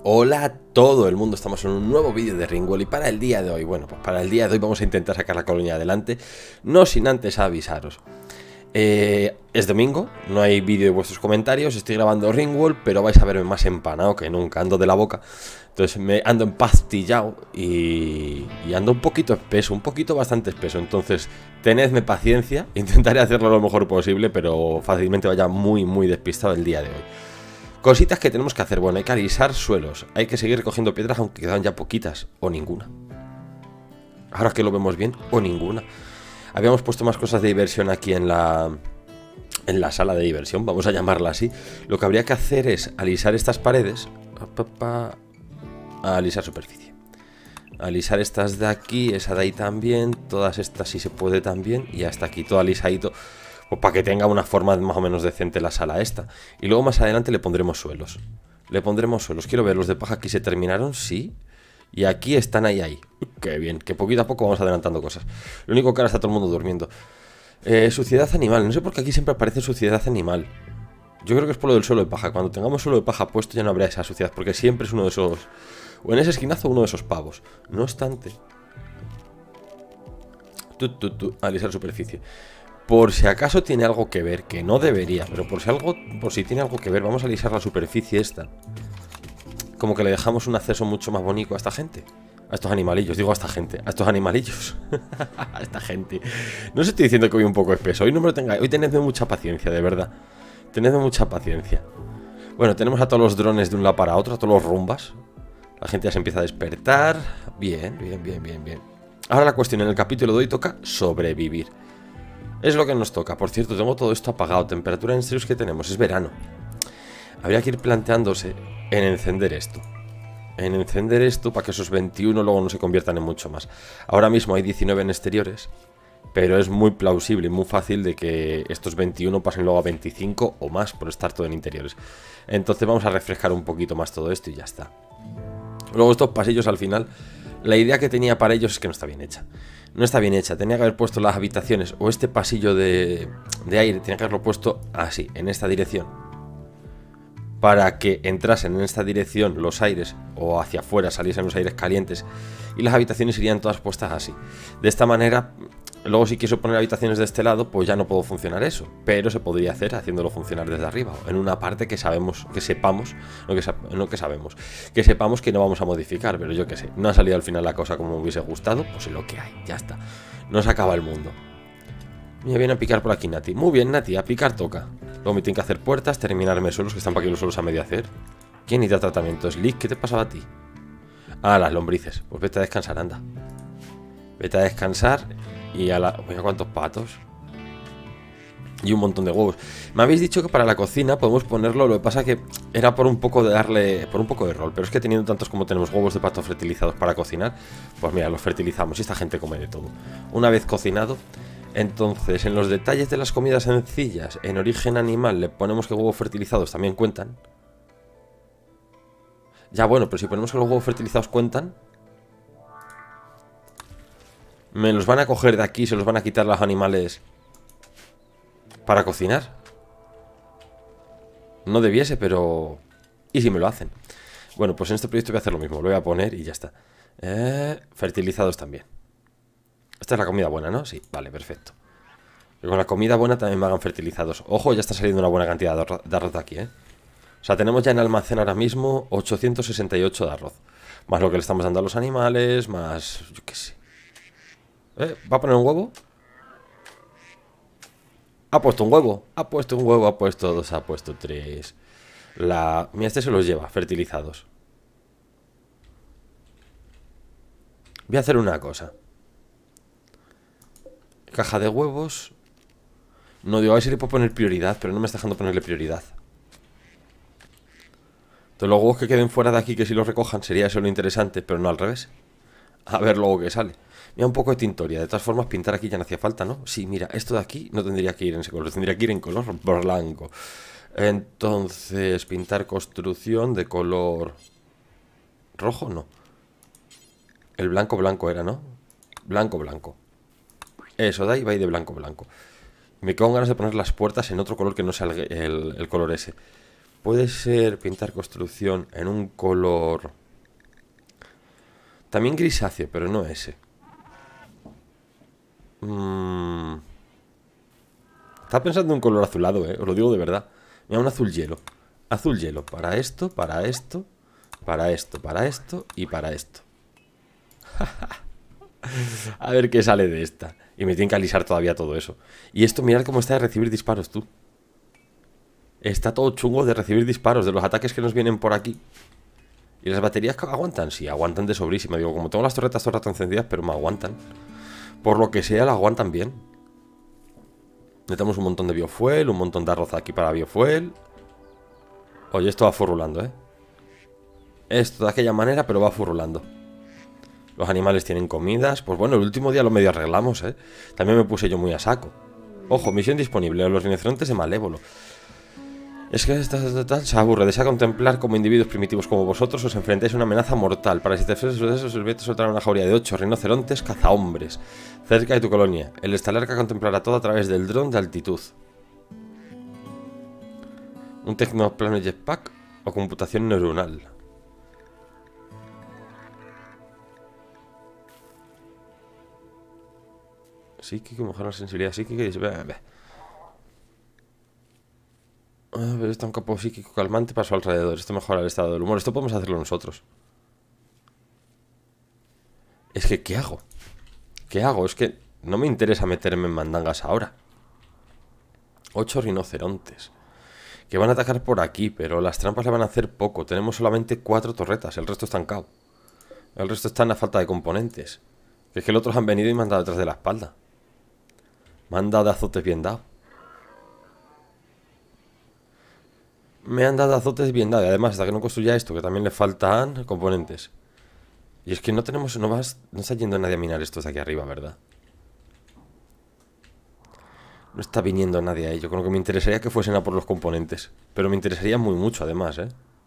Hola a todo el mundo, estamos en un nuevo vídeo de Ringworld y para el día de hoy, bueno, pues para el día de hoy vamos a intentar sacar la colonia adelante, no sin antes avisaros. Es domingo, no hay vídeo de vuestros comentarios, estoy grabando Ringworld, pero vais a verme más empanado que nunca, ando de la boca. Entonces me ando empastillado y ando un poquito espeso, un poquito bastante espeso. Entonces tenedme paciencia, intentaré hacerlo lo mejor posible, pero fácilmente vaya muy despistado el día de hoy. Cositas que tenemos que hacer, bueno, hay que alisar suelos, hay que seguir recogiendo piedras aunque quedan ya poquitas, o ninguna. Ahora que lo vemos bien, o ninguna. Habíamos puesto más cosas de diversión aquí en la sala de diversión, vamos a llamarla así. Lo que habría que hacer es alisar estas paredes, alisar superficie. Alisar estas de aquí, esa de ahí también, todas estas si se puede también, y hasta aquí todo alisadito. Pues para que tenga una forma más o menos decente la sala esta. Y luego más adelante le pondremos suelos. Le pondremos suelos. Quiero ver, los de paja aquí se terminaron, sí. Y aquí están ahí. Qué bien, que poquito a poco vamos adelantando cosas. Lo único que ahora está todo el mundo durmiendo. Suciedad animal. No sé por qué aquí siempre aparece suciedad animal. Yo creo que es por lo del suelo de paja. Cuando tengamos suelo de paja puesto ya no habrá esa suciedad. Porque siempre es uno de esos... O en ese esquinazo uno de esos pavos. No obstante... Alisar superficie. Por si acaso tiene algo que ver, que no debería, pero por si tiene algo que ver, vamos a alisar la superficie esta. Como que le dejamos un acceso mucho más bonito a esta gente. A estos animalillos, digo a esta gente, a estos animalillos. A esta gente. No os estoy diciendo que voy un poco espeso, hoy no me lo tengáis, hoy tenedme mucha paciencia, de verdad. Tenedme mucha paciencia. Bueno, tenemos a todos los drones de un lado para otro, a todos los rumbas. La gente ya se empieza a despertar. Bien. Ahora la cuestión en el capítulo de hoy toca sobrevivir. Es lo que nos toca. Por cierto, tengo todo esto apagado. Temperatura en serio que tenemos. Es verano. Habría que ir planteándose en encender esto. En encender esto para que esos 21 luego no se conviertan en mucho más. Ahora mismo hay 19 en exteriores. Pero es muy plausible y muy fácil de que estos 21 pasen luego a 25 o más por estar todo en interiores. Entonces vamos a refrescar un poquito más todo esto y ya está. Luego estos pasillos al final... La idea que tenía para ellos es que no está bien hecha. No está bien hecha. Tenía que haber puesto las habitaciones o este pasillo de aire. Tenía que haberlo puesto así, en esta dirección. Para que entrasen en esta dirección los aires o hacia afuera saliesen los aires calientes. Y las habitaciones irían todas puestas así. De esta manera, luego si quiero poner habitaciones de este lado, pues ya no puedo funcionar eso. Pero se podría hacer haciéndolo funcionar desde arriba. En una parte que sabemos, que sepamos, que sepamos que no vamos a modificar. Pero yo qué sé, no ha salido al final la cosa como me hubiese gustado, pues es lo que hay, ya está. No se acaba el mundo. Me viene a picar por aquí Nati. Muy bien Nati, a picar toca. Luego me tienen que hacer puertas, terminarme suelos, que están para aquí los suelos a medio hacer. ¿Quién necesita tratamiento? Slick, ¿qué te pasaba a ti? Ah, las lombrices. Pues vete a descansar, anda. Vete a descansar y a la... Mira cuántos patos. Y un montón de huevos. Me habéis dicho que para la cocina podemos ponerlo, lo que pasa que era por un poco de darle... Por un poco de rol, pero es que teniendo tantos como tenemos huevos de pato fertilizados para cocinar, pues mira, los fertilizamos y esta gente come de todo. Una vez cocinado... Entonces, en los detalles de las comidas sencillas, en origen animal, le ponemos que huevos fertilizados también cuentan. Ya bueno, pero si ponemos que los huevos fertilizados cuentan, me los van a coger de aquí y se los van a quitar los animales para cocinar. No debiese, pero... ¿Y si me lo hacen? Bueno, pues en este proyecto voy a hacer lo mismo, lo voy a poner y ya está. Fertilizados también. Esta es la comida buena, ¿no? Sí, vale, perfecto. Y con la comida buena también me hagan fertilizados. Ojo, ya está saliendo una buena cantidad de arroz de aquí, ¿eh? O sea, tenemos ya en almacén ahora mismo 868 de arroz. Más lo que le estamos dando a los animales, más... Yo qué sé. ¿Va a poner un huevo? Ha puesto un huevo. Ha puesto un huevo, ha puesto dos, ha puesto tres. Mira, este se los lleva, fertilizados. Voy a hacer una cosa. Caja de huevos. No digo, a ver si le puedo poner prioridad, pero no me está dejando ponerle prioridad. Entonces los huevos que queden fuera de aquí, que si los recojan sería eso lo interesante, pero no al revés. A ver luego qué sale. Mira, un poco de tintoria. De todas formas, pintar aquí ya no hacía falta, ¿no? Sí, mira, esto de aquí no tendría que ir en ese color, tendría que ir en color blanco. Entonces, pintar construcción de color rojo, no. El blanco era, ¿no? Blanco. Eso, de ahí va a ir de blanco. Me quedo con ganas de poner las puertas en otro color que no sea el color ese. Puede ser pintar construcción en un color... También grisáceo, pero no ese. Estaba pensando en un color azulado, os lo digo de verdad. Mira, un azul hielo. Azul hielo, para esto, para esto, para esto, para esto y para esto. A ver qué sale de esta. Y me tienen que alisar todavía todo eso. Y esto, mirad cómo está de recibir disparos, tú. Está todo chungo de recibir disparos, de los ataques que nos vienen por aquí. ¿Y las baterías aguantan? Sí, aguantan de sobrísima. Digo, como tengo las torretas todo el rato encendidas, pero me aguantan. Por lo que sea, la aguantan bien. Necesitamos un montón de biofuel, un montón de arroz aquí para biofuel. Oye, esto va furrulando, Esto de aquella manera, pero va furrulando. Los animales tienen comidas. Pues bueno, el último día lo medio arreglamos, También me puse yo muy a saco. Ojo, misión disponible. Los rinocerontes de Malévolo. Es que se aburre. Desea contemplar como individuos primitivos como vosotros os enfrentáis a una amenaza mortal. Para si te enfrentas a eso, os voy a soltar una jauría de 8 rinocerontes cazahombres cerca de tu colonia. El estalarca contemplará todo a través del dron de altitud. Un tecnoplano jetpack o computación neuronal. Psíquico, mejorar la sensibilidad psíquica y... A ver, está un campo psíquico calmante para su alrededor. Esto mejora el estado del humor. Esto podemos hacerlo nosotros. Es que, ¿qué hago? ¿Qué hago? Es que no me interesa meterme en mandangas ahora. 8 rinocerontes. Que van a atacar por aquí, pero las trampas le van a hacer poco. Tenemos solamente 4 torretas. El resto está estancado. El resto está en la falta de componentes. Que es que los otros han venido y me han dado detrás de la espalda. Me han dado de azotes bien dados. Me han dado azotes bien dados. Y además, hasta que no construya esto, que también le faltan componentes. Y es que no tenemos... No está yendo nadie a minar estos de aquí arriba, ¿verdad? No está viniendo nadie ahí. Yo creo que me interesaría que fuesen a por los componentes. Pero me interesaría muy mucho, además,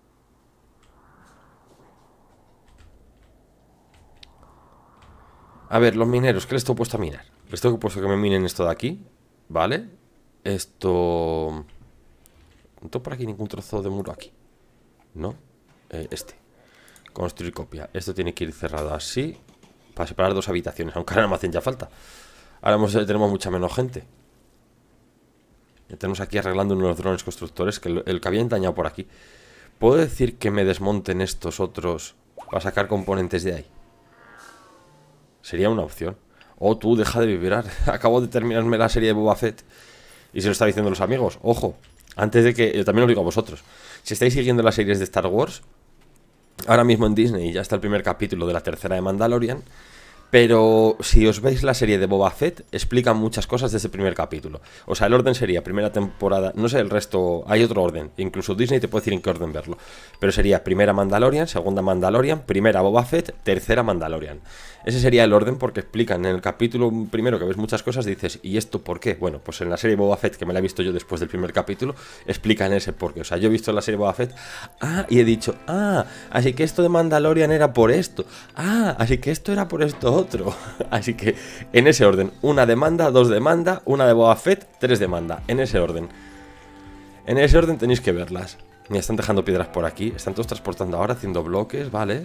A ver, los mineros, ¿qué les tengo puesto a minar? Les tengo puesto que me minen esto de aquí, ¿vale? Esto... No tengo por aquí ningún trozo de muro aquí. ¿No? Construir copia. Esto tiene que ir cerrado así para separar 2 habitaciones, aunque ahora no me hacen ya falta. Ahora tenemos mucha menos gente. Ya tenemos aquí arreglando unos drones constructores, que el que había dañado por aquí. ¿Puedo decir que me desmonten estos otros para sacar componentes de ahí? Sería una opción. Oh, tú, deja de vibrar. Acabo de terminarme la serie de Boba Fett. Y se lo está diciendo a los amigos. Ojo, antes de que... Yo también lo digo a vosotros. Si estáis siguiendo las series de Star Wars, ahora mismo en Disney ya está el primer capítulo de la 3ª de Mandalorian. Pero si os veis la serie de Boba Fett, explican muchas cosas desde el primer capítulo. O sea, el orden sería primera temporada, no sé el resto, hay otro orden. Incluso Disney te puede decir en qué orden verlo. Pero sería primera Mandalorian, segunda Mandalorian, primera Boba Fett, tercera Mandalorian. Ese sería el orden porque explican en el capítulo primero que ves muchas cosas, dices, ¿y esto por qué? Bueno, pues en la serie Boba Fett, que me la he visto yo después del primer capítulo, explican ese por qué. O sea, yo he visto la serie Boba Fett, y he dicho, así que esto de Mandalorian era por esto. Así que esto era por esto otro. Así que en ese orden, una demanda, 2 demanda, una de Boba Fett, 3 demanda. En ese orden. En ese orden tenéis que verlas. Me están dejando piedras por aquí. Están todos transportando ahora, haciendo bloques, vale.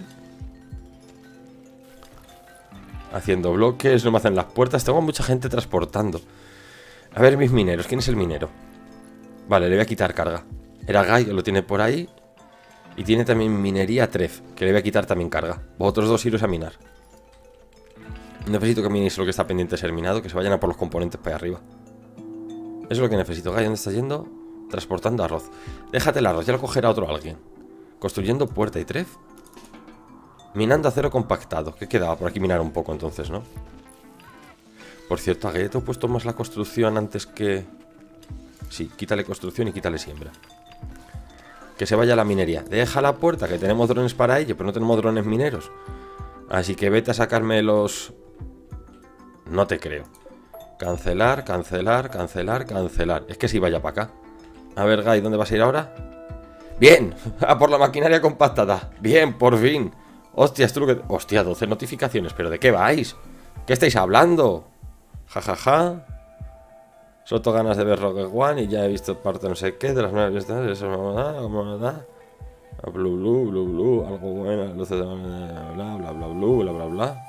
Haciendo bloques, no me hacen las puertas. Tengo mucha gente transportando. A ver mis mineros, ¿quién es el minero? Vale, le voy a quitar carga. Era Guy, que lo tiene por ahí. Y tiene también minería Tref, que le voy a quitar también carga. Vosotros 2 iros a minar. Necesito que minéis lo que está pendiente de ser minado, que se vayan a por los componentes para allá arriba. Eso es lo que necesito. Guy, ¿dónde estás yendo? Transportando arroz. Déjate el arroz, ya lo cogerá otro alguien. Construyendo puerta y Tref. Minando acero compactado. ¿Qué quedaba? Por aquí minar un poco entonces, ¿no? Por cierto, a Galleto he puesto más la construcción antes que... Sí, quítale construcción y quítale siembra. Que se vaya la minería. Deja la puerta, que tenemos drones para ello, pero no tenemos drones mineros. Así que vete a sacarme los... No te creo. Cancelar, cancelar, cancelar, cancelar. Es que si vaya para acá. A ver, Guy, ¿dónde vas a ir ahora? ¡Bien! ¡A por la maquinaria compactada! ¡Bien, por fin! ¡Hostia, esto lo que... Hostia, 12 notificaciones. ¿Pero de qué vais? ¿Qué estáis hablando? Ja, ja, ja. Soto ganas de ver Rogue One y ya he visto parte no sé qué de las nuevas. Eso me da. Blu, blu, blu, blu. Algo bueno. Luces de bla, bla, bla, bla, bla, bla, bla.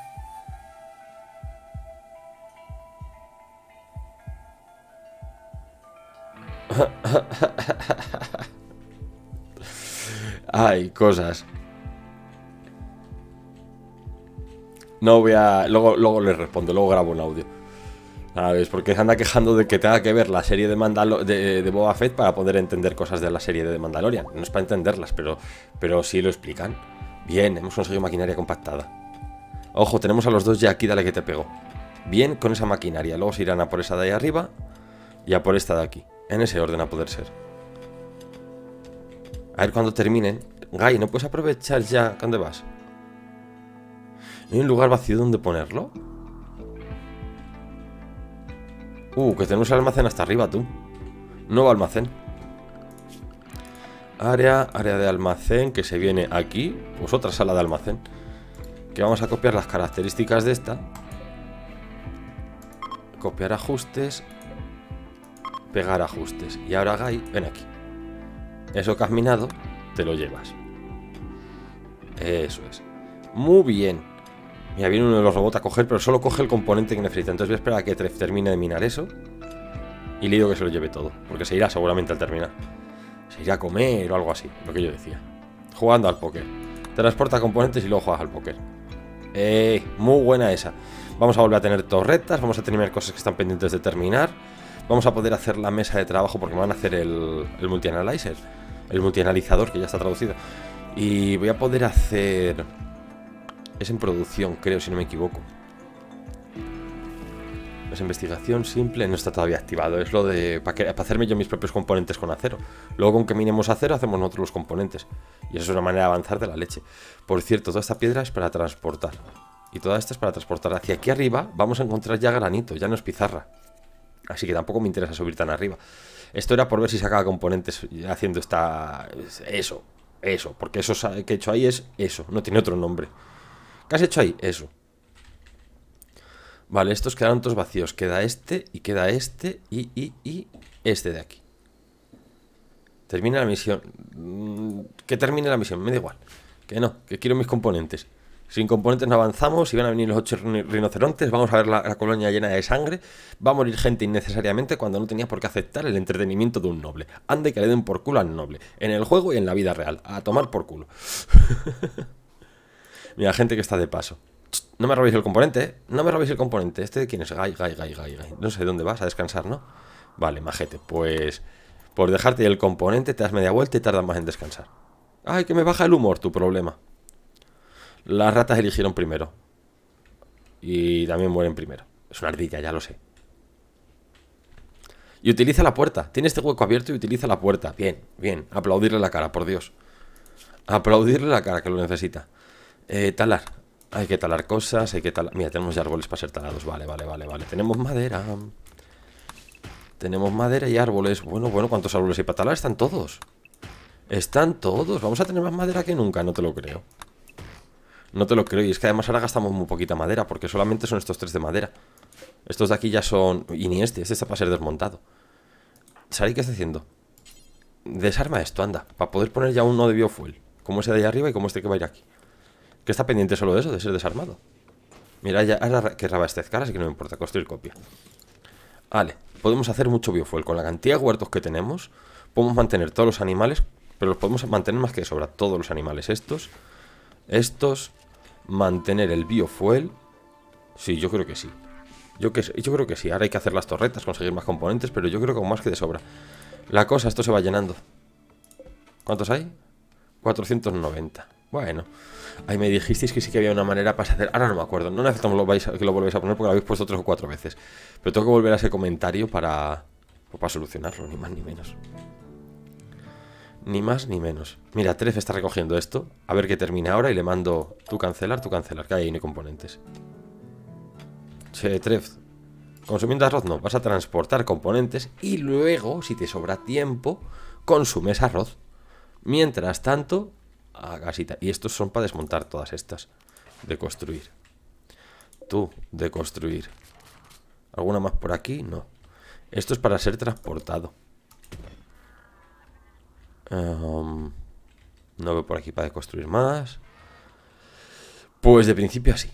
Ay, cosas. No voy a... Luego les respondo, luego grabo un audio. ¿Sabes? Porque se anda quejando de que tenga que ver la serie de Boba Fett para poder entender cosas de la serie de Mandalorian. No es para entenderlas, pero sí lo explican. Bien, hemos conseguido maquinaria compactada. Ojo, tenemos a los dos ya aquí, dale que te pego. Bien con esa maquinaria. Luego se irán a por esa de ahí arriba y a por esta de aquí. En ese orden a poder ser. A ver cuando terminen. Guy, ¿no puedes aprovechar ya? ¿Dónde vas? ¿No hay un lugar vacío donde ponerlo? Que tenemos el almacén hasta arriba, tú. Nuevo almacén. Área de almacén que se viene aquí. Pues otra sala de almacén. Que vamos a copiar las características de esta. Copiar ajustes. Pegar ajustes. Y ahora, Guy, ven aquí. Eso que has minado, te lo llevas. Eso es. Muy bien. Mira, viene uno de los robots a coger, pero solo coge el componente que necesita. Entonces voy a esperar a que termine de minar eso. Y le digo que se lo lleve todo. Porque se irá seguramente al terminar. Se irá a comer o algo así, lo que yo decía. Jugando al póker. Transporta componentes y luego juegas al póker. Muy buena esa. Vamos a volver a tener torretas. Vamos a terminar cosas que están pendientes de terminar. Vamos a poder hacer la mesa de trabajo porque me van a hacer el multi-analyzer. El multi-analizador, que ya está traducido. Y voy a poder hacer... Es en producción, creo, si no me equivoco. Es investigación simple, no está todavía activado. Es lo de... para hacerme yo mis propios componentes con acero. Luego con que minemos acero hacemos nosotros los componentes. Y eso es una manera de avanzar de la leche. Por cierto, toda esta piedra es para transportar. Y toda esta es para transportar. Hacia aquí arriba vamos a encontrar ya granito, ya no es pizarra. Así que tampoco me interesa subir tan arriba. Esto era por ver si sacaba componentes haciendo esta... Eso. Porque eso que he hecho ahí es eso. No tiene otro nombre. ¿Qué has hecho ahí? Eso. Vale, estos quedaron todos vacíos. Queda este y queda este y este de aquí. Termina la misión. Que termine la misión, me da igual. Que no, que quiero mis componentes. Sin componentes no avanzamos. Si van a venir los 8 rinocerontes, vamos a ver la colonia llena de sangre. Va a morir gente innecesariamente cuando no tenía por qué aceptar el entretenimiento de un noble. Ande que le den por culo al noble. En el juego y en la vida real. A tomar por culo. Mira, gente que está de paso. No me robéis el componente, ¿eh? No me robéis el componente. ¿Este de quién es? Guy. No sé dónde vas, a descansar, ¿no? Vale, majete, pues... Por dejarte el componente te das media vuelta y tardas más en descansar. Ay, que me baja el humor, tu problema. Las ratas eligieron primero. Y también mueren primero. Es una ardilla, ya lo sé. Y utiliza la puerta. Tiene este hueco abierto y utiliza la puerta. Bien, bien. Aplaudirle la cara, por Dios. Aplaudirle la cara, que lo necesita. Talar. Hay que talar cosas, hay que talar... Mira, tenemos ya árboles para ser talados. Vale. Tenemos madera. Tenemos madera y árboles. Bueno, ¿cuántos árboles hay para talar? Están todos. Están todos. Vamos a tener más madera que nunca, no te lo creo. No te lo creo. Y es que además ahora gastamos muy poquita madera, porque solamente son estos 3 de madera. Estos de aquí ya son... Y ni este está para ser desmontado. ¿Sabéis qué está haciendo? Desarma esto, anda. Para poder poner ya uno de biofuel. Como ese de ahí arriba y como este que va a ir aquí. Que está pendiente solo de eso, de ser desarmado. Mira, ya ahora que rabastezcar, así que no me importa, construir copia. Vale, podemos hacer mucho biofuel. Con la cantidad de huertos que tenemos, podemos mantener todos los animales, pero los podemos mantener más que de sobra. Todos los animales estos, mantener el biofuel. Sí, yo creo que sí. Yo creo que sí. Ahora hay que hacer las torretas, conseguir más componentes, pero yo creo que con más que de sobra. La cosa, esto se va llenando. ¿Cuántos hay? 490. Bueno. Ahí me dijisteis que sí que había una manera para hacer... Ahora no me acuerdo. No necesitamos que lo volváis a poner porque lo habéis puesto 3 o 4 veces. Pero tengo que volver a ese comentario para solucionarlo, ni más ni menos. Ni más ni menos. Mira, Tref está recogiendo esto. A ver qué termina ahora y le mando... Tú cancelar, que ahí no hay componentes. Che, Tref. Consumiendo arroz no. Vas a transportar componentes y luego, si te sobra tiempo, consumes arroz. Mientras tanto... a casita. Y estos son para desmontar todas estas. De construir. Tú, de construir. ¿Alguna más por aquí? No. Esto es para ser transportado. No veo por aquí para construir más. Pues de principio así.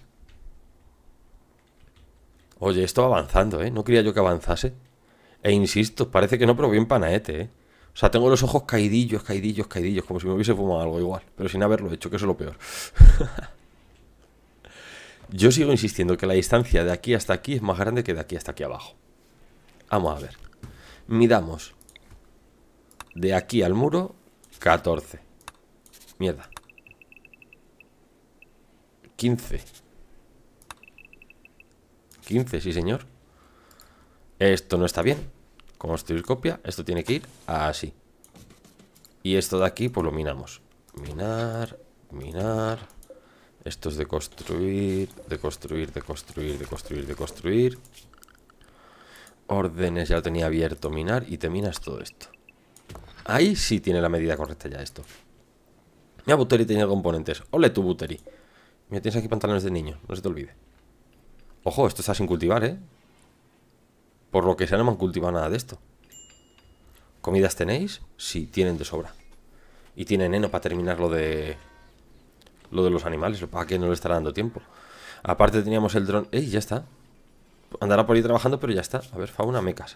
Oye, esto va avanzando, ¿eh? No quería yo que avanzase. E insisto, parece que no, pero bien panaete, ¿eh? O sea, tengo los ojos caidillos, caidillos, caidillos, como si me hubiese fumado algo igual. Pero sin haberlo hecho, que eso es lo peor. Yo sigo insistiendo que la distancia de aquí hasta aquí es más grande que de aquí hasta aquí abajo. Vamos a ver. Midamos. De aquí al muro, 14. Mierda. 15. 15, sí señor. Esto no está bien. Construir copia. Esto tiene que ir así. Y esto de aquí, pues lo minamos. Minar, minar. Esto es de construir, de construir, de construir, de construir, de construir. Órdenes, ya lo tenía abierto, minar. Y te minas todo esto. Ahí sí tiene la medida correcta ya esto. Mira, Buteri tenía componentes. Ole tu Buteri. Mira, tienes aquí pantalones de niño, no se te olvide. Ojo, esto está sin cultivar, ¿eh? Por lo que sea, no me han cultivado nada de esto. ¿Comidas tenéis? Sí, tienen de sobra. Y tienen heno para terminar lo de los animales. Para que no le estará dando tiempo. Aparte teníamos el dron. ¡Ey! Ya está. Andará por ahí trabajando, pero ya está. A ver, fauna, mecas.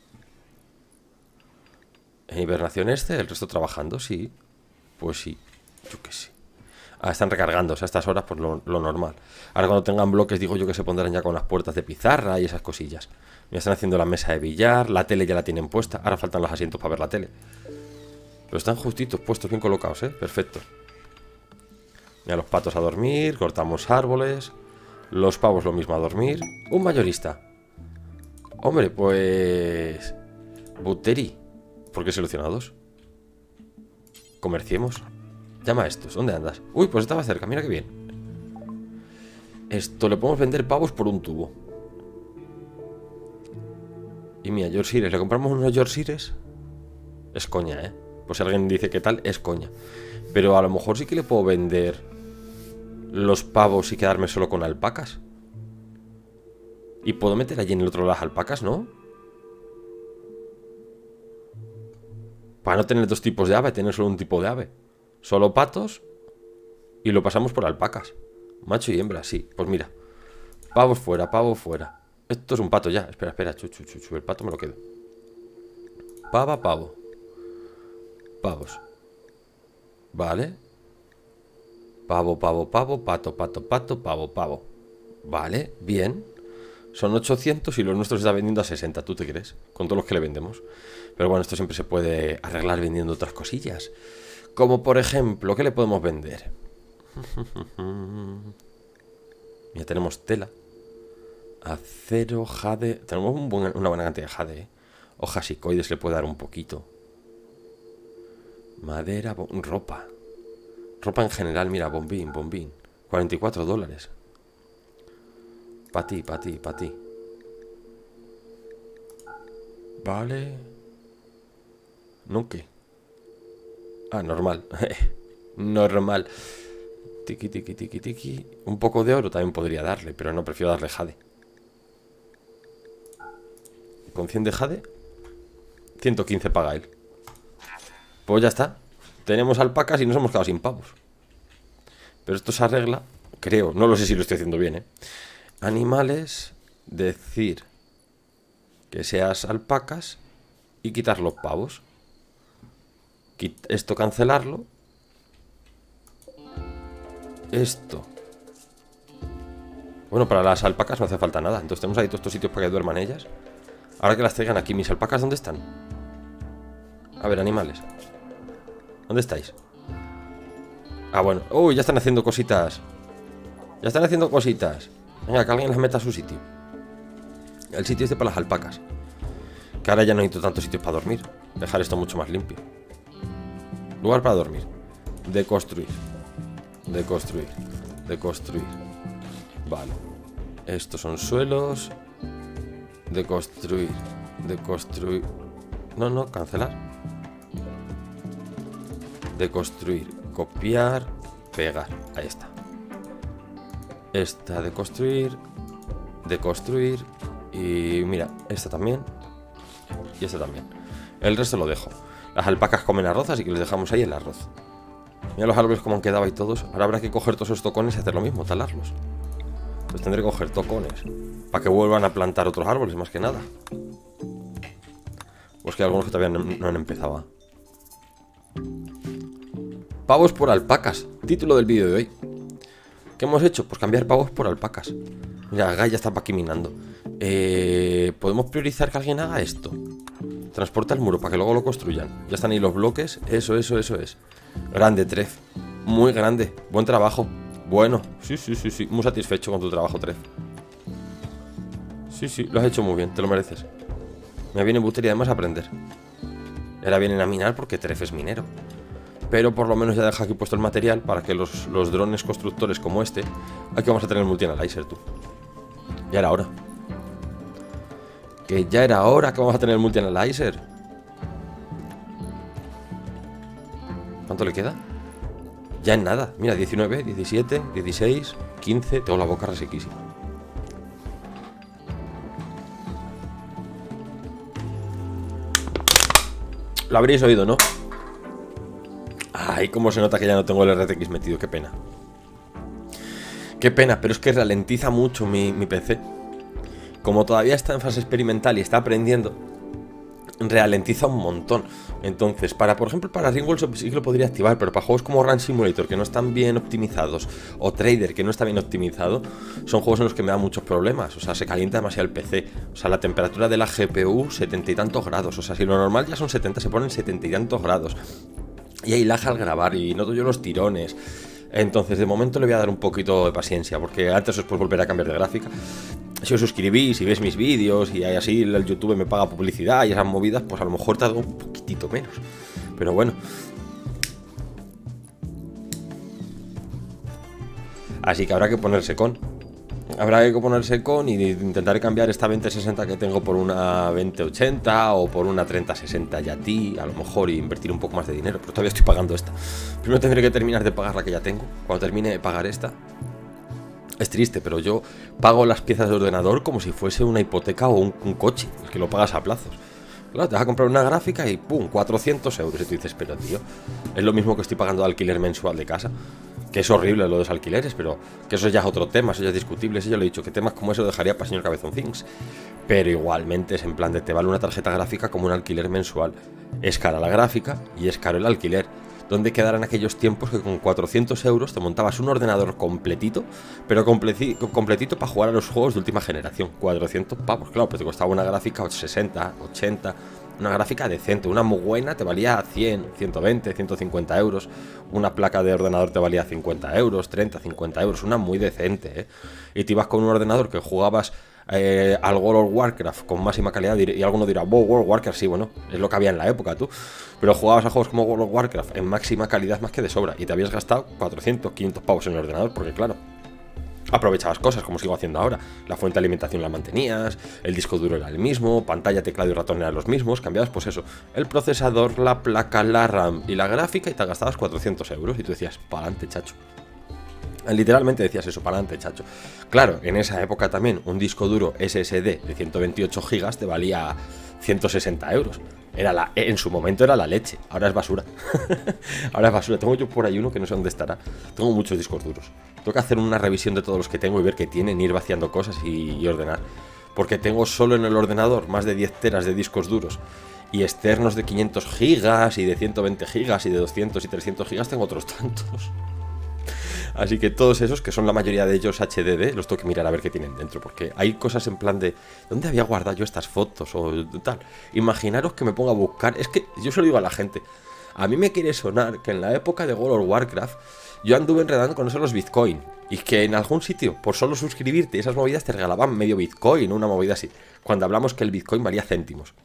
En hibernación el resto trabajando, sí. Pues sí, yo qué sé. Ah, están recargándose a estas horas, pues lo normal. Ahora cuando tengan bloques, digo yo que se pondrán ya con las puertas de pizarra y esas cosillas. Ya están haciendo la mesa de billar, la tele ya la tienen puesta. Ahora faltan los asientos para ver la tele. Pero están justitos, puestos, bien colocados, ¿eh? Perfecto. Mira, los patos a dormir, cortamos árboles. Los pavos lo mismo a dormir. Un mayorista. Hombre, pues... Buteri. ¿Por qué he seleccionado dos? Comerciemos. Llama a estos. ¿Dónde andas? Uy, pues estaba cerca. Mira qué bien. Esto le podemos vender pavos por un tubo. Y mira, Yorkshires. ¿Le compramos unos Yorkshires? Es coña, ¿eh? Pues si alguien dice qué tal, es coña. Pero a lo mejor sí que le puedo vender los pavos y quedarme solo con alpacas. Y puedo meter allí en el otro las alpacas, ¿no? Para no tener dos tipos de ave, tener solo un tipo de ave. Solo patos y lo pasamos por alpacas. Macho y hembra, sí. Pues mira. Pavos fuera, pavo fuera. Esto es un pato ya. Espera, espera. Chu. El pato me lo quedo. Pava, pavo. Pavos. Vale. Pavo, pavo, pavo. Pato, pato, pato. Pavo, pavo. Vale, bien. Son 800 y los nuestros está vendiendo a 60. ¿Tú te crees? Con todos los que le vendemos. Pero bueno, esto siempre se puede arreglar vendiendo otras cosillas. Como por ejemplo, ¿qué le podemos vender? Ya tenemos tela. Acero, jade. Tenemos una buena cantidad de jade, ¿eh? Hojas psicoides le puede dar un poquito. Madera, ropa. Ropa en general, mira, bombín. $44. Pa' ti. Vale. ¿No qué? Ah, normal. Normal. Tiki. Un poco de oro también podría darle, pero no, prefiero darle jade. Con 100 de jade, 115 paga él. Pues ya está. Tenemos alpacas y nos hemos quedado sin pavos. Pero esto se arregla, creo. No lo sé si lo estoy haciendo bien, ¿eh? Animales, decir que seas alpacas y quitar los pavos. Esto cancelarlo. Esto. Bueno, para las alpacas no hace falta nada. Entonces tenemos ahí todos estos sitios para que duerman ellas. Ahora que las traigan aquí. ¿Mis alpacas dónde están? A ver, animales. ¿Dónde estáis? Ah, bueno. Uy, ya están haciendo cositas. Venga, que alguien las meta a su sitio. El sitio este para las alpacas. Que ahora ya no necesito tantos sitios para dormir. Dejar esto mucho más limpio. Lugar para dormir. Deconstruir. Vale. Estos son suelos. Deconstruir. No, cancelar. Deconstruir. Copiar. Pegar. Ahí está. Esta deconstruir. Y mira, esta también. y este también. El resto lo dejo. Las alpacas comen arroz, así que les dejamos ahí el arroz. Mira los árboles como han quedado y todos. Ahora habrá que coger todos esos tocones y hacer lo mismo, talarlos. Pues tendré que coger tocones para que vuelvan a plantar otros árboles, más que nada. Pues que hay algunos que todavía no han empezado. Pavos por alpacas. Título del vídeo de hoy. ¿Qué hemos hecho? Pues cambiar pavos por alpacas. Mira, Guy ya está aquí minando. ¿Podemos priorizar que alguien haga esto? Transporta el muro para que luego lo construyan. Ya están ahí los bloques. Eso es. Grande, Tref. Muy grande. Buen trabajo. Bueno. Sí. Muy satisfecho con tu trabajo, Tref. Sí. Lo has hecho muy bien. Te lo mereces. Me viene Butter y además a aprender. Ahora vienen a minar porque Tref es minero. Pero por lo menos ya deja aquí puesto el material para que los drones constructores como este... Aquí vamos a tener multi-analyzer, tú. Ya era hora. Que ya era hora que vamos a tener multi-analyzer. ¿Cuánto le queda? Ya en nada. Mira, 19, 17, 16, 15... Tengo la boca resequísima. Lo habréis oído, ¿no? Ay, cómo se nota que ya no tengo el RTX metido, qué pena. Qué pena, pero es que ralentiza mucho mi PC. Como todavía está en fase experimental y está aprendiendo, ralentiza un montón. Entonces, por ejemplo, para Ringworld sí que lo podría activar, pero para juegos como Run Simulator, que no están bien optimizados, o Trader, que no está bien optimizado, son juegos en los que me da muchos problemas. O sea, se calienta demasiado el PC. O sea, la temperatura de la GPU, 70 y tantos grados. O sea, si lo normal ya son 70, se ponen 70 y tantos grados. Y ahí laja al grabar y noto yo los tirones. Entonces, de momento le voy a dar un poquito de paciencia, porque antes os puedo volver a cambiar de gráfica. Si os suscribís y veis mis vídeos y así el YouTube me paga publicidad y esas movidas, pues a lo mejor tardo un poquitito menos. Pero bueno. Así que habrá que ponerse con. Habrá que ponerse con y intentar cambiar esta 2060 que tengo por una 2080 o por una 3060 ya a ti, a lo mejor, y invertir un poco más de dinero. Pero todavía estoy pagando esta. Primero tendré que terminar de pagar la que ya tengo. Cuando termine de pagar esta... Es triste, pero yo pago las piezas de ordenador como si fuese una hipoteca o un coche, es que lo pagas a plazos. Claro, te vas a comprar una gráfica y ¡pum! 400 euros. Y tú dices, pero tío, es lo mismo que estoy pagando de alquiler mensual de casa. Que es horrible lo de los alquileres, pero que eso ya es otro tema, eso ya es discutible. Eso ya lo he dicho, que temas como eso dejaría para señor Cabezón Things. Pero igualmente es en plan de te vale una tarjeta gráfica como un alquiler mensual. Es cara la gráfica y es caro el alquiler. ¿Dónde quedarán aquellos tiempos que con 400 euros te montabas un ordenador completito, pero completito para jugar a los juegos de última generación? 400 pavos, claro, pero te costaba una gráfica 60, 80, una gráfica decente, una muy buena te valía 100, 120, 150 euros, una placa de ordenador te valía 50 euros, 30, 50 euros, una muy decente, ¿eh? Y te ibas con un ordenador que jugabas al World of Warcraft con máxima calidad y alguno dirá, wow, World of Warcraft, sí, bueno, es lo que había en la época, tú, pero jugabas a juegos como World of Warcraft en máxima calidad más que de sobra y te habías gastado 400, 500 pavos en el ordenador, porque claro, aprovechabas cosas como sigo haciendo ahora, la fuente de alimentación la mantenías, el disco duro era el mismo, pantalla, teclado y ratón eran los mismos, cambiabas pues eso, el procesador, la placa, la RAM y la gráfica y te gastabas 400 euros y tú decías, pa'lante, chacho. Literalmente decías eso, para adelante, chacho. Claro, en esa época también un disco duro SSD de 128 gigas te valía 160 euros. En su momento era la leche, ahora es basura. Ahora es basura. Tengo yo por ahí uno que no sé dónde estará. Tengo muchos discos duros. Tengo que hacer una revisión de todos los que tengo y ver qué tienen, ir vaciando cosas y ordenar. Porque tengo solo en el ordenador más de 10 teras de discos duros. Y externos de 500 gigas y de 120 gigas y de 200 y 300 gigas tengo otros tantos. Así que todos esos, que son la mayoría de ellos HDD, los tengo que mirar a ver qué tienen dentro. Porque hay cosas en plan de, ¿dónde había guardado yo estas fotos? O tal. Imaginaros que me ponga a buscar. Es que yo se lo digo a la gente. A mí me quiere sonar que en la época de World of Warcraft yo anduve enredando con eso los Bitcoin. Y que en algún sitio, por solo suscribirte, esas movidas te regalaban medio Bitcoin, una movida así. Cuando hablamos que el Bitcoin valía céntimos.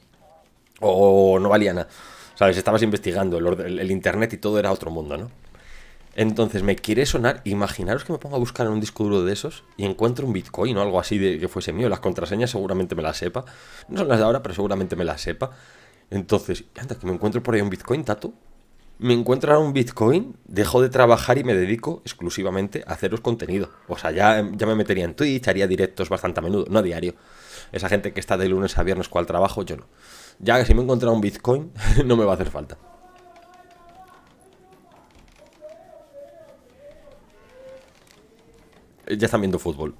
O no valía nada. ¿Sabes? Estabas investigando, el internet y todo era otro mundo, ¿no? Entonces me quiere sonar, imaginaros que me ponga a buscar en un disco duro de esos y encuentro un Bitcoin o algo así de que fuese mío. Las contraseñas seguramente me las sepa. No son las de ahora, pero seguramente me las sepa. Entonces, anda, que me encuentro por ahí un Bitcoin, Tato. Me encuentro ahora un Bitcoin, dejo de trabajar y me dedico exclusivamente a haceros contenido. O sea, ya me metería en Twitch, haría directos bastante a menudo, no a diario. Esa gente que está de lunes a viernes cual trabajo, yo no. Ya que si me he encontrado un Bitcoin, no me va a hacer falta. Ya están viendo fútbol.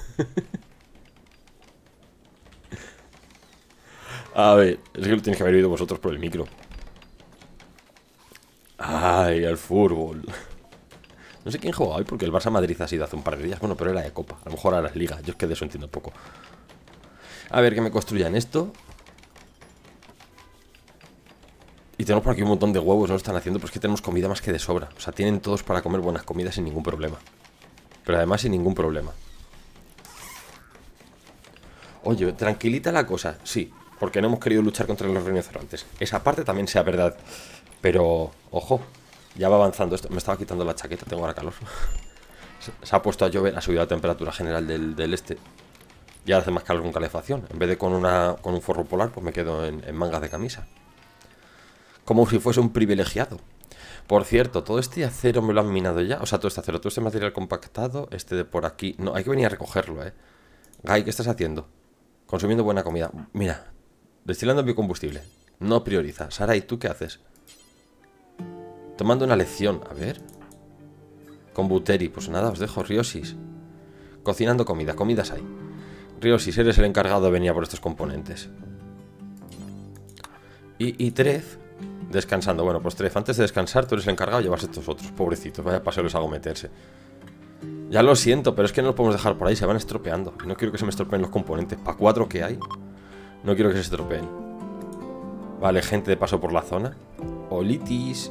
A ver, es que lo tenéis que haber oído vosotros por el micro. Ay, el fútbol. No sé quién juega hoy porque el Barça Madrid ha sido hace un par de días. Bueno, pero era de Copa. A lo mejor ahora es Liga. Yo es que de eso entiendo poco. A ver, que me construyan esto. Y tenemos por aquí un montón de huevos. No lo están haciendo, pero es que tenemos comida más que de sobra. O sea, tienen todos para comer buenas comidas sin ningún problema. Pero además sin ningún problema. Oye, tranquilita la cosa. Sí, porque no hemos querido luchar contra los rinocerontes. Esa parte también sea verdad. Pero, ojo, ya va avanzando esto. Me estaba quitando la chaqueta, tengo ahora calor. Se ha puesto a llover, ha subido la temperatura general del este. Y ahora hace más calor con calefacción. En vez de con un forro polar, pues me quedo en mangas de camisa. Como si fuese un privilegiado. Por cierto, todo este acero me lo han minado ya. O sea, todo este acero, todo este material compactado. Este de por aquí. No, hay que venir a recogerlo, Guy, ¿qué estás haciendo? Consumiendo buena comida. Mira, destilando biocombustible. No prioriza. Sarai, ¿tú qué haces? Tomando una lección. A ver. Con Buteri. Pues nada, os dejo. Riosis. Cocinando comida. Comidas hay. Riosis, eres el encargado de venir a por estos componentes. Y Tref, descansando. Bueno, pues Tref, antes de descansar, tú eres el encargado de llevarse estos otros. Pobrecitos, vaya paseo les hago meterse. Ya lo siento, pero es que no los podemos dejar por ahí. Se van estropeando. Y no quiero que se me estropeen los componentes. Para 4 que hay, no quiero que se estropeen. Vale, gente de paso por la zona. Olitis.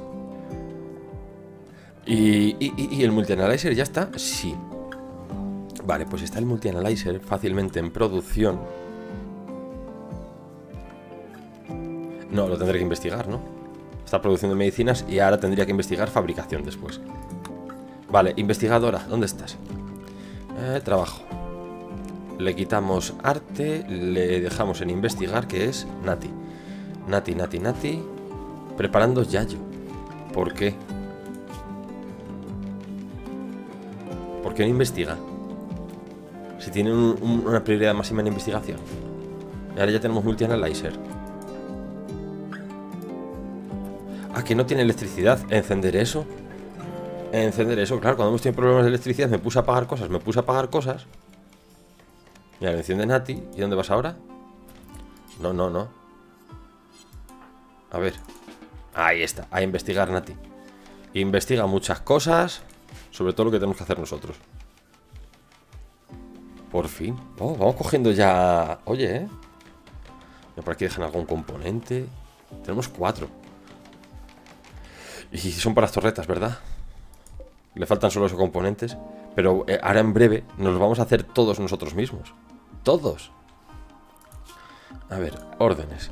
¿Y el multianalyzer ya está? Sí. Vale, pues está el multianalyzer fácilmente en producción. No, lo tendré que investigar, ¿no? Está produciendo medicinas y ahora tendría que investigar fabricación después. Vale, investigadora, ¿dónde estás? Trabajo. Le quitamos arte, le dejamos en investigar, que es Nati. Nati. Preparando Yayo. ¿Por qué? ¿Por qué no investiga? Si tiene una prioridad máxima en investigación. Y ahora ya tenemos multi-analyzer. Ah, que no tiene electricidad. ¿Encender eso? Encender eso, claro, cuando hemos tenido problemas de electricidad me puse a apagar cosas. Mira, lo enciende Nati. ¿Y dónde vas ahora? No. A ver. Ahí está, a investigar Nati. Investiga muchas cosas, sobre todo lo que tenemos que hacer nosotros. Por fin. Oh, vamos cogiendo ya... Oye, por aquí dejan algún componente. Tenemos 4. Y son para las torretas, ¿verdad? Le faltan solo esos componentes. Pero ahora en breve nos los vamos a hacer todos nosotros mismos. Todos. A ver, órdenes.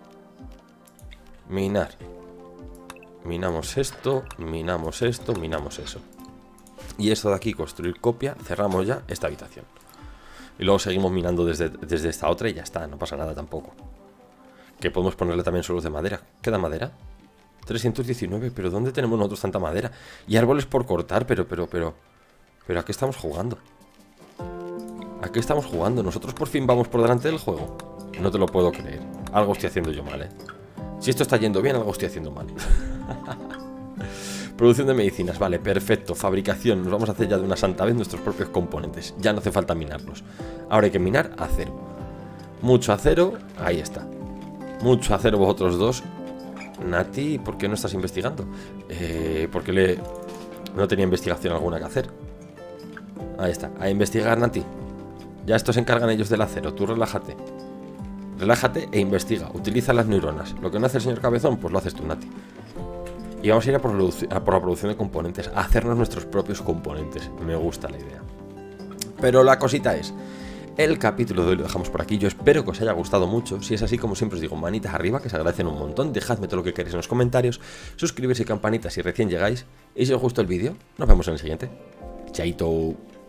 Minar. Minamos esto, minamos esto, minamos eso. Y esto de aquí, construir copia. Cerramos ya esta habitación. Y luego seguimos minando desde esta otra y ya está, no pasa nada tampoco. Que podemos ponerle también suelos de madera. ¿Queda madera? 319, pero ¿dónde tenemos nosotros tanta madera? Y árboles por cortar, pero ¿a qué estamos jugando? ¿A qué estamos jugando? ¿Nosotros por fin vamos por delante del juego? No te lo puedo creer. Algo estoy haciendo yo mal, Si esto está yendo bien, algo estoy haciendo mal. Producción de medicinas, vale, perfecto. Fabricación, nos vamos a hacer ya de una santa vez nuestros propios componentes. Ya no hace falta minarlos. Ahora hay que minar acero. Mucho acero, ahí está. Mucho acero vosotros dos. Nati, ¿por qué no estás investigando? Porque no tenía investigación alguna que hacer. Ahí está, a investigar, Nati. Ya estos se encargan ellos del acero, tú relájate. Relájate e investiga, utiliza las neuronas. Lo que no hace el señor Cabezón, pues lo haces tú, Nati. Y vamos a ir a por la producción de componentes, a hacernos nuestros propios componentes. Me gusta la idea. Pero la cosita es, el capítulo de hoy lo dejamos por aquí. Yo espero que os haya gustado mucho. Si es así, como siempre os digo, manitas arriba, que se agradecen un montón. Dejadme todo lo que queréis en los comentarios. Suscribiros y campanita si recién llegáis. Y si os gustó el vídeo, nos vemos en el siguiente. Chaito.